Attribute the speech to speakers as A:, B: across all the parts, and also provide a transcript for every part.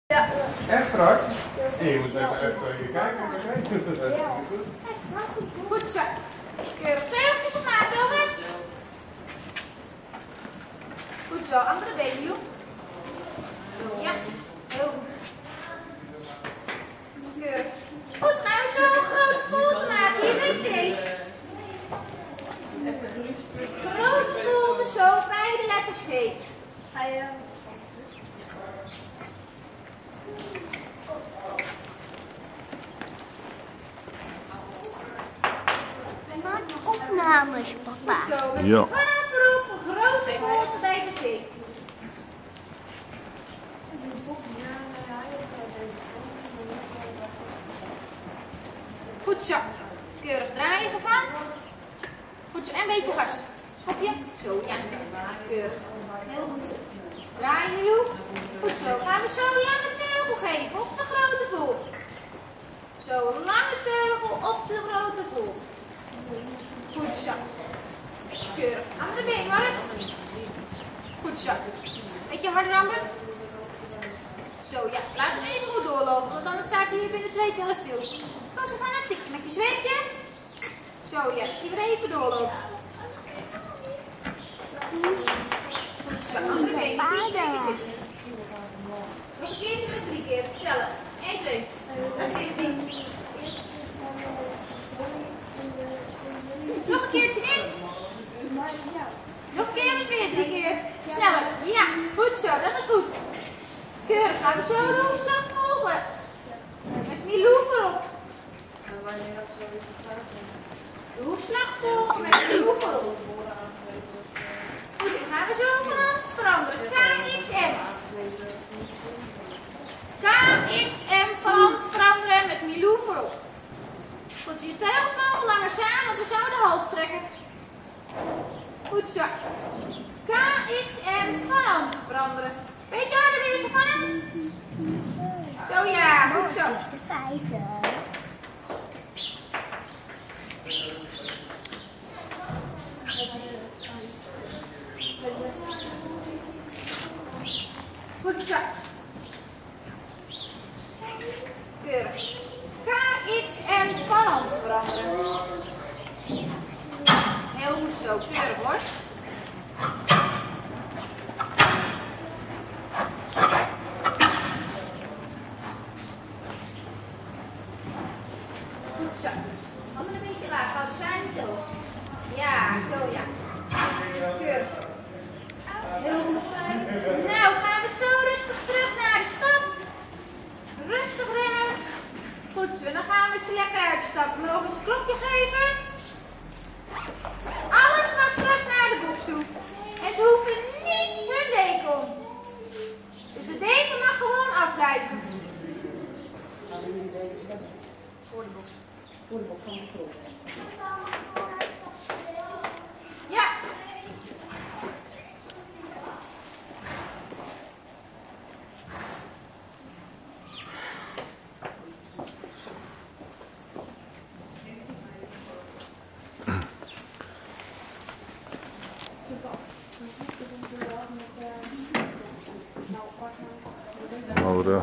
A: Ja.
B: Echt strak? Je moet even kijken.
A: Goed zo. Keurig tegeltjes op maat, jongens. Goed zo, andere been, joh. Ja, heel goed. Keurig. Goed, gaan we zo een grote volte maken. Hier wc. Grote volte zo, bij de letter C. Ga je...
C: Opnames, papa.
A: Zo, met
D: Ja.
A: je vader op een grote volte bij de C. Goed zo. Keurig draaien ze van. Goed zo. En een beetje gas. Schopje. Zo, ja. Keurig. Heel goed. Draaien, joh. Goed zo. Gaan we zo een lange teugel geven op de grote voet. Zo, een lange teugel op de grote voet. Goed zo. Keurig. Andere been, Mark. Goed zo. Beetje harder, Amber. Zo, ja. Laat hem even goed doorlopen, want anders staat hij hier binnen 2 tellen stil. Kom zo van een tikje met je zweepje. Zo, ja. Die weer even doorlopen. Goed zo. Andere been. 4 keer zitten. Nog een keertje met 3 keer. Tellen. 1, 2. Dat is weer 3. Nog een keertje in. Nog een keer, dus weer 3 keer. Sneller. Ja, goed zo, dat is goed. Keurig, gaan we zo de hoefslag volgen. Met Milou voorop. De hoefslag volgen met Milou voorop. Goed, dan gaan we zo van hand veranderen. KXM. KXM van hand veranderen met Milou voorop. Goed, je teugels mogen langer samen, want we zouden de hals trekken. Goed zo. KXM van hand veranderen. Beetje harder weer ze van hem. Zo ja, goed zo.
C: Dat is de 5.
A: Goed zo. Keurig. KXM van hand veranderen. Heel goed zo, keurig hoor. Goed zo. Handen een beetje laag, hou de zijn niet hoog. Ja, zo ja. Keurig. Heel goed. Nou, gaan we zo rustig terug naar de stap. Rustig remmen. Goed zo, dan gaan we ze lekker uitstappen. Mogen we ze een klopje geven? Alles mag straks naar de box toe. En ze hoeven niet hun deken om. Dus de deken mag gewoon afblijven. Voor de box. Voor de box van de grond. Ja.
D: Laura.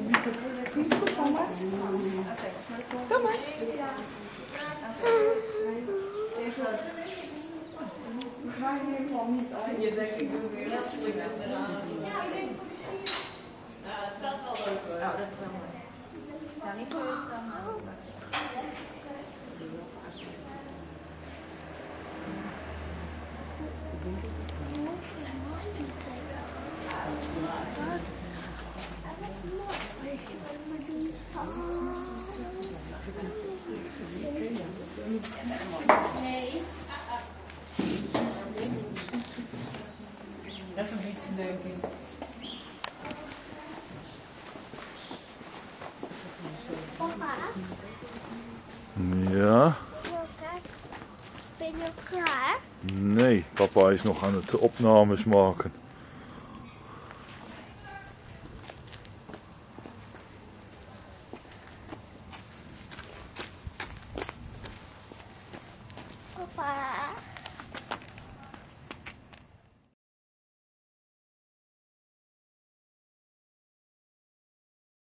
A: Thomas.
E: Je denkt, ik doe weer heel slim als de raam. Ja, het staat wel leuk hoor.
A: Nou, dat is wel mooi. Nou, niet zo is dan. Nee.
E: Even fietsen denk ik.
C: Papa,
D: Ja?
C: ben je klaar?
D: Nee, papa is nog aan het opnames maken.
C: Papa.